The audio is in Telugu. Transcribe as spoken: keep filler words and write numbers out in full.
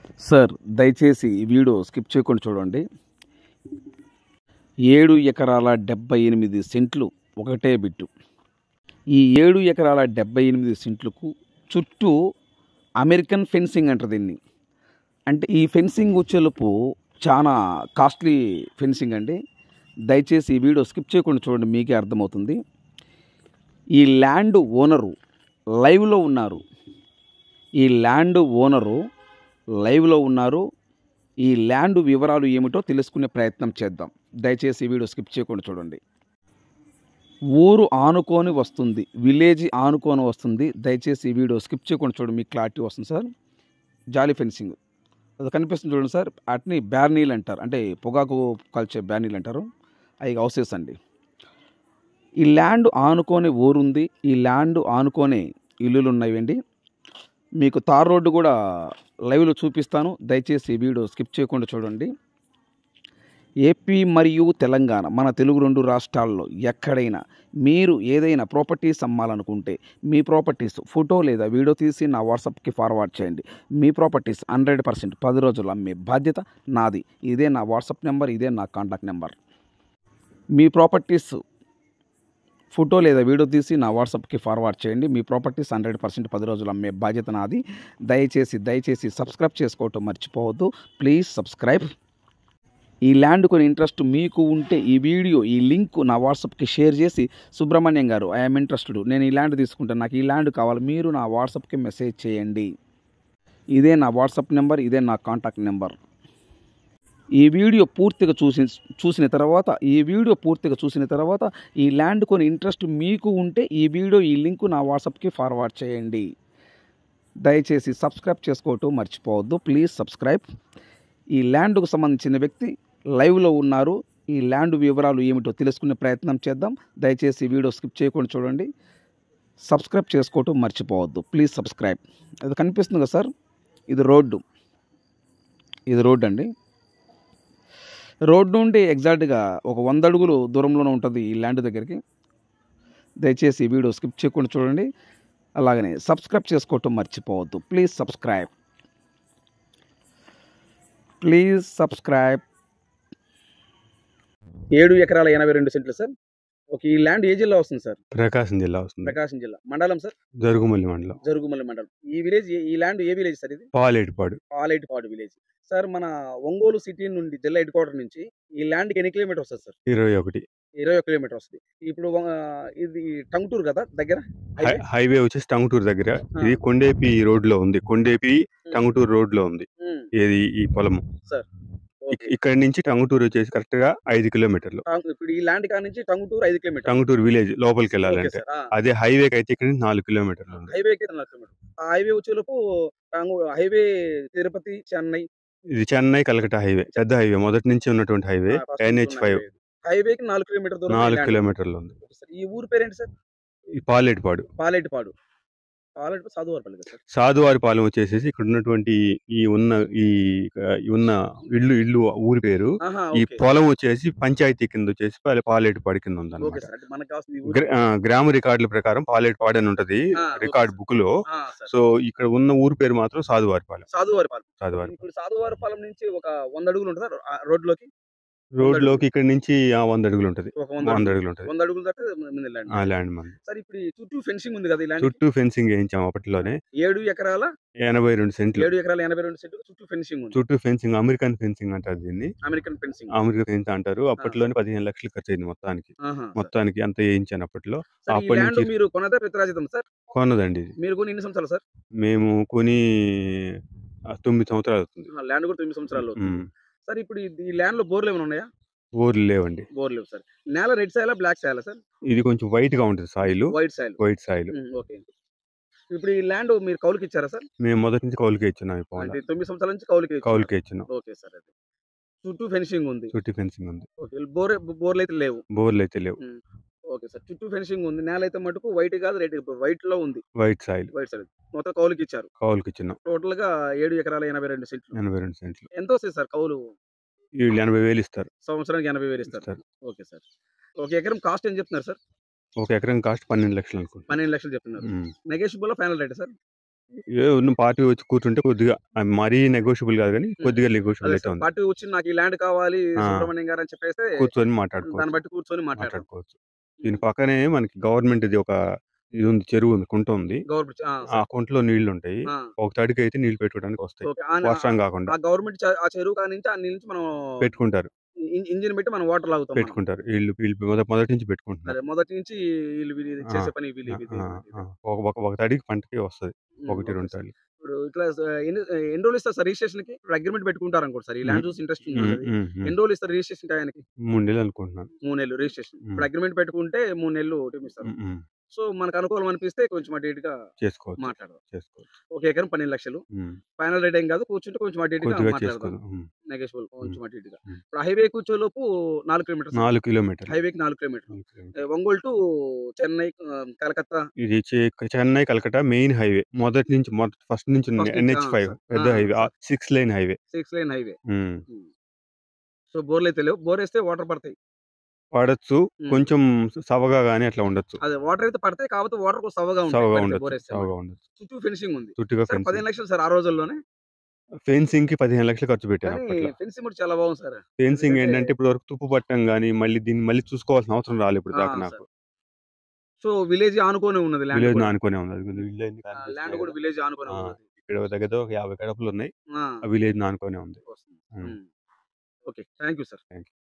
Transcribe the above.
సార్ దయచేసి ఈ వీడియో స్కిప్ చేయకుండా చూడండి. ఏడు ఎకరాల డెబ్బై ఎనిమిది సెంట్లు ఒకటే బిట్టు. ఈ ఏడు ఎకరాల డెబ్బై ఎనిమిది సెంట్లకు చుట్టూ అమెరికన్ ఫెన్సింగ్ అంటారు దీన్ని. అంటే ఈ ఫెన్సింగ్ వచ్చేలోపు చాలా కాస్ట్లీ ఫెన్సింగ్ అండి. దయచేసి ఈ వీడియో స్కిప్ చేయకుండా చూడండి, మీకే అర్థమవుతుంది. ఈ ల్యాండ్ ఓనరు లైవ్లో ఉన్నారు. ఈ ల్యాండ్ ఓనరు లైవ్లో ఉన్నారు. ఈ ల్యాండ్ వివరాలు ఏమిటో తెలుసుకునే ప్రయత్నం చేద్దాం. దయచేసి ఈ వీడియో స్కిప్ చేయకుండా చూడండి. ఊరు ఆనుకొని వస్తుంది, విలేజ్ ఆనుకొని వస్తుంది. దయచేసి ఈ వీడియో స్కిప్ చేయకుండా చూడండి, మీకు క్లారిటీ వస్తుంది సార్. జాలీ ఫెన్సింగ్ అది కనిపిస్తుంది చూడండి సార్. వాటిని బ్యార్నీలు అంటారు, అంటే పొగాకు కాల్చే బ్యార్నీలు అంటారు. అవి హౌసెస్ అండి. ఈ ల్యాండ్ ఆనుకొని ఊరుంది, ఈ ల్యాండ్ ఆనుకొని ఇల్లులు ఉన్నాయండి. మీకు తార్ రోడ్డు కూడా లైవ్లో చూపిస్తాను. దయచేసి ఈ వీడియో స్కిప్ చేయకుండా చూడండి. ఏపీ మరియు తెలంగాణ, మన తెలుగు రెండు రాష్ట్రాల్లో ఎక్కడైనా మీరు ఏదైనా ప్రాపర్టీస్ అమ్మాలనుకుంటే మీ ప్రాపర్టీస్ ఫోటో లేదా వీడియో తీసి నా వాట్సాప్కి ఫార్వర్డ్ చేయండి. మీ ప్రాపర్టీస్ హండ్రెడ్ పర్సెంట్ పది రోజులు అమ్మే బాధ్యత నాది. ఇదే నా వాట్సాప్ నెంబర్, ఇదే నా కాంటాక్ట్ నెంబర్. మీ ప్రాపర్టీస్ ఫోటో లేదా వీడియో తీసి నా వాట్సాప్కి ఫార్వర్డ్ చేయండి. మీ ప్రాపర్టీస్ హండ్రెడ్ పర్సెంట్ పది రోజులు అమ్మే బాధ్యత నాది. దయచేసి దయచేసి సబ్స్క్రైబ్ చేసుకోవటం మర్చిపోవద్దు. Please subscribe. ఈ ల్యాండ్ కొని ఇంట్రెస్ట్ మీకు ఉంటే ఈ వీడియో ఈ లింక్ నా వాట్సాప్కి షేర్ చేసి, సుబ్రహ్మణ్యం గారు ఐఎమ్ ఇంట్రెస్టెడ్, నేను ఈ ల్యాండ్ తీసుకుంటాను, నాకు ఈ ల్యాండ్ కావాలి, మీరు నా వాట్సాప్కి మెసేజ్ చేయండి. ఇదే నా వాట్సాప్ నెంబర్, ఇదే నా కాంటాక్ట్ నెంబర్. ఈ వీడియో పూర్తిగా చూసి చూసిన తర్వాత ఈ వీడియో పూర్తిగా చూసిన తర్వాత ఈ ల్యాండ్ కొని ఇంట్రెస్ట్ మీకు ఉంటే ఈ వీడియో ఈ లింక్ నా వాట్సాప్కి ఫార్వర్డ్ చేయండి. దయచేసి సబ్స్క్రైబ్ చేసుకోవటం మర్చిపోవద్దు. Please subscribe. ఈ ల్యాండ్కు సంబంధించిన వ్యక్తి లైవ్లో ఉన్నారు. ఈ ల్యాండ్ వివరాలు ఏమిటో తెలుసుకునే ప్రయత్నం చేద్దాం. దయచేసి ఈ వీడియో స్కిప్ చేయకుండా చూడండి. సబ్స్క్రైబ్ చేసుకోవటం మర్చిపోవద్దు. Please subscribe. అది కనిపిస్తుంది కదా సార్, ఇది రోడ్డు. ఇది రోడ్డు అండి. రోడ్డు నుండి ఎగ్జాక్ట్గా ఒక వంద అడుగులు దూరంలోనే ఉంటుంది ఈ ల్యాండ్ దగ్గరికి. దయచేసి ఈ వీడియో స్కిప్ చేయకుండా చూడండి. అలాగనే సబ్స్క్రైబ్ చేసుకోవటం మర్చిపోవద్దు. Please subscribe. Please subscribe. ఏడు ఎకరాల ఎనభై రెండు సెంట్లు సార్. ఓకే, ఈ ల్యాండ్ ఏ జిల్లా వస్తుంది సార్? ప్రకాశం జిల్లా వస్తుంది. ప్రకాశం జిల్లా. మండలం సార్? జరుగుమల్లి మండలం. జరుగుమల్లి మండలం. ఈ విలేజ్ ఈ ల్యాండ్ ఏ విలేజ్ సార్? ఇది పాలేటిపాడు. Paletipadu village sir. మన ఒంగోలు సిటీ నుండి జిల్లా హెడ్ క్వార్టర్ నుంచి ఈ ల్యాండ్కి ఎన్ని కిలోమీటర్ వస్తుంది సార్? ఇరవై ఒకటి ఇరవై ఒక కిలోమీటర్ వస్తుంది. ఇప్పుడు ఇది టంగుటూరు కదా దగ్గర హైవే వచ్చేసి టంగుటూరు దగ్గర. ఇది కొండేపి రోడ్ లో ఉంది. కొండేపి టంగుటూరు రోడ్ లో ఉంది ఏది ఈ పొలము సార్. ఇక్కడ నుంచి టంగుటూరు వచ్చేసి కరెక్ట్ గా ఐదు కిలోమీటర్లు. ఇప్పుడు ఈ ల్యాండ్ కా నుంచి టంగుటూరు ఐదు కిలోమీటర్. టంగుటూరు విలేజ్ లోపలికి వెళ్ళాలంటే. అదే హైవే అయితే ఇక్కడ నుంచి నాలుగు కిలోమీటర్లు. హైవే ఆ హైవే వచ్చేలోపు హైవే తిరుపతి చెన్నై. ఇది చెన్నై కలకట్టా హైవే, పెద్ద హైవే, మొదటి నుంచి ఉన్నటువంటి హైవే. ఎన్హెచ్ ఫైవ్ హైవేకి నాలుగు కిలోమీటర్ దూరం, నాలుగు కిలోమీటర్లు ఉంది. ఈ ఊరు పేరేంటి సార్? ఈ పాలేటిపాడు. పాలేటిపాడు. పాలేటిపాడు సాధువారిపాలెం సార్. సాధువారిపాలెం వచ్చేసి ఇక్కడ ఉన్నటువంటి ఈ ఉన్న ఈ ఉన్న ఇల్లు ఇల్లు ఊరి పేరు. ఈ పొలం వచ్చేసి పంచాయతీ కింద వచ్చేసి పాలేటిపాడు కింద ఉంది అన్నమాట. గ్రామ రికార్డుల ప్రకారం పాలేటిపాడు అని ఉంటది రికార్డ్ బుక్ లో. సో ఇక్కడ ఉన్న ఊరి పేరు మాత్రం సాధువారిపాలెం. సాధువారిపాలెం. సాధువారి ఇప్పుడు సాధువారిపాలెం నుంచి ఒక వంద అడుగులు ఉంటుంది రోడ్ లోకి. రోడ్ లోకి ఇక్కడ నుంచి వంద అడుగులు ఉంటది. వంద అడుగులు ఉంటది. వంద అడుగులు దాకా ల్యాండ్ మంది. సార్ ఇప్పుడు చుట్టూ ఫెన్సింగ్ ఉంది కదా, చుట్టూ ఫెన్సింగ్ వేయించాం అప్పట్లోనే. ఏడు ఎకరాల ఎనభై రెండు సెంట్లు. ఏడు ఎకరాల ఎనభై రెండు సెంట్లు చుట్టూ ఫెన్సింగ్ ఉంది. చుట్టూ ఫెన్సింగ్ అమెరికన్ ఫెన్సింగ్ అంటారు దీన్ని. American fencing. అమెరికన్ ఫెన్సింగ్ అంటారు. అప్పట్లోనే పదిహేను లక్షలు ఖర్చు అయింది మొత్తానికి. మొత్తానికి అంత వేయించాను అప్పట్లో. అప్పటి నుంచి మీరు కొన్నదా పిత్రాజితం సార్? కొన్నదండి. మీరు కొని ఎన్ని సంవత్సరాలు సార్? మేము కొని తొమ్మిది సంవత్సరాలు అవుతుంది. ల్యాండ్ కూడా తొమ్మిది సంవత్సరాలు సార్. ఇప్పుడు ఈ ల్యాండ్ లో బోర్లు ఏమైనా ఉన్నాయా? బోర్లు లేవండి. బోర్ లేవు సార్. నేల రెడ్ సాయిలా బ్లాక్ సాయిలా సార్? ఇది కొంచెం వైట్ గా ఉంటుంది soil. White soil. White soil. Okay. ఇప్పుడు ఈ ల్యాండ్ మీరు కౌలుకి ఇచ్చారా సార్? మేము మొదటి నుంచి కౌలుకే ఇచ్చినాం. తొమ్మిది సంవత్సరాల నుంచి కౌలుకి కౌలుకే ఇచ్చినాం. Okay sir. అయితే చుట్టూ ఫెన్సింగ్ ఉంది. చుట్టూ ఫెన్సింగ్ ఉంది. ఓకే. బోర్ బోర్లు అయితే లేవు. బోర్లు అయితే లేవు. Okay sir. చుట్టూ ఫెన్సింగ్ ఉంది. నేల అయితే మటుకు వైట్ కాదు రెడ్, వైట్ లో ఉంది. White soil. White soil. మొత్తం కౌలుకి ఇచ్చారు. కౌలుకి ఇచ్చినాం. టోటల్ గా ఏడు ఎకరాల ఎనభై రెండు సెంట్లు. ఎనభై రెండు సెంట్లు. ఎంత వస్తుంది సార్ కౌలు? వీళ్ళు ఎనభై వేలు ఇస్తారు. సంవత్సరానికి ఎనభై వేలు ఇస్తారు. Okay sir. ఒక ఎకరం కాస్ట్ ఏం చెప్తున్నారు సార్? ఒక ఎకరం కాస్ట్ పన్నెండు లక్షలు అనుకుంటా. పన్నెండు లక్షలు చెప్తున్నారు. Negotiable final rate sir? ఏ ఉన్న పార్టీ వచ్చి కూర్చుంటే కొద్దిగా ఆహ్, మరీ నెగోషియబుల్ కాదు గానీ, హ్మ్. కొద్దిగా నెగోషియబుల్ అదే అయితే సార్. ఉంది. పార్టీ వచ్చి నాకు ఈ ల్యాండ్ కావాలి ఆ! సుబ్రహ్మణ్యం గారు అని చెప్పేస్తే కూర్చొని దాన్ని మాట్లాడుకోవచ్చు. బట్టి కూర్చొని మాట్లాడతాం. మాట్లాడుకోవచ్చు. దీని హ్మ్. పక్కనే మనకి గవర్నమెంట్‌ది ఒక ఇది ఉంది. చెరువు ఉంది. కుంట ఉంది. గవర్నమెంట్ ఆ! ఆ సార్. కుంటలో నీళ్లుంటాయి. ఆ! ఒక తడికైతే నీళ్లు పెట్టుకోవడానికి వస్తాయి. ఓకే. ఆన వర్షం కాకుండా. ఆ గవర్నమెంట్ చ ఆ చెరువు కాడ నుంచి ఆ నీళ్ళు నుంచి మనం పెట్టుకుంటారు. ఇ ఇంజిన్ పెట్టి మనం వాటర్ లాగుతాం మనం. పెట్టుకుంటారు. ఈళ్ళు వీళ్ళు మొద మొదటి నుంచి పెట్టుకుంటున్నారు. అదే మొదటి నుంచి ఈళ్ళు వీళ్ళు ఆ! చేసే పని వీళ్ళు ఆ! ఇదే ఆ! ఇదే. ఆ! ఒక ఒక ఒక తడికి పంటకి వస్తది. హ్మ్. ఒకటి, ఓకే రెండు సార్. తడులు. ఇప్పుడు ఇట్లా స ఎన్ని ఎన్ని రోజులు ఇస్తారు సార్ రిజిస్ట్రేషన్‌కి? ఇప్పుడు అగ్రీమెంట్ పెట్టుకుంటారనుకోండి సార్. ఈ హ్మ్. ల్యాండ్ చూసి ఇంట్రెస్ట్ హ్మ్. ఉందన్నది. హ్మ్. హ్మ్. ఎన్ని రోజులు ఇస్తారు రిజిస్ట్రేషన్ టయానికి? మూడు నెలలు అనుకుంటున్నాను. మూడు నెలలు రిజిస్ట్రేషన్. హ్మ్. ఇప్పుడు అగ్రీమెంట్ పెట్టుకుంటే మూడు నెలలు టైమ్ ఇస్తారు. హ్మ్. హ్మ్. సో, మనకు అనుకూలం అనిపిస్తే కొంచెం అటు ఇటుగా చేసుకోవచ్చు. మాట్లాడదాం. చేసుకోవచ్చు. ఒక ఎకరం పన్నెండు లక్షలు హ్మ్. ఫైనల్ రేట్ ఏం కాదు. కూర్చుంటే కొంచెం అటు ఇటుగా కొద్దిగా మాట్లాడదాం. చేసుకుందాం. హ్మ్. నెగోషియబుల్ హ్మ్. కొంచెం అటు ఇటుగా. హ్మ్. ఇప్పుడు హైవే కూర్చోలోపు నాలుగు కిలోమీటర్సా? నాలుగు కిలోమీటర్లు. హైవేకి నాలుగు కిలోమీటర్లు. నాలుగు ఆహ్, కిలోమీటర్లు. ఒంగోలు టు చెన్నై ఆహ్, కలకత్తా ఇది చె చెన్నై, కలకట్టా మెయిన్ హైవే. మొదటి నుంచి మొద ఫస్ట్ నుంచి ఉంది. ఫస్ట్ నుంచి ఆ! NH five sir. ఆ! పెద్ద హైవే. Ah, sir. ఆరు లేన్ హైవే. ఆరు lane highway. Hmm. Hmm. So, బోర్‌లయితే లేవు. బోరేస్తే వాటర్ పడతాయి. పడొచ్చు. హ్మ్. కొంచెం సవగా గాని అట్లా ఉండొచ్చు. అదే వాటర్ అయితే పడతాయి. కాకపోతే వాటర్ కొంచెం సవ్వగా ఉంటాయి. సవగా పడితే ఉండొచ్చు. బోరేస్తే మాట. సవగా ఉండొచ్చు. చుట్టూ ఫినిషింగ్ ఉంది. చుట్టూగా సరే ఫెన్సింగ్. పదిహేను లక్షలు సార్ ఆ రోజుల్లోనే. ఫెన్సింగ్‌కి పదిహేను లక్షలు ఖర్చు పెట్టాను కానీ అప్పట్లో. ఫెన్సింగ్ కూడా చాలా బాగుంది సార్. ఫెన్సింగ్ ఎందుకంటే ఏంటంటే ఇప్పటి వరకు తుప్పు పట్టం గాని, మళ్ళీ దీన్ని మళ్ళీ చూసుకోవాల్సిన అవసరం రాలే ఇప్పటి ఆ! దాకా నాకు. సార్. సో, విలేజ్ ఆనుకోని ఉన్నది ల్యాండ్ విలేజ్‌ని కూడా. ఆనుకునే ఉంది. అదిగో ఇళ్ళన్నీ ఆ! ల్యాండ్ కనిపిస్తున్నాయి కూడా గదా! విలేజ్ ఆనుకునే ఆ! ఉన్నది. ఇక్కడ దగ్గర దగ్గర ఒక యాభై గడపలున్నాయి. ఆ! ఆ విలేజ్‌ని ఆనుకునే ఉంది. వస్తుంది. Hmm. Hmm. Okay. Thank you sir. Thank you.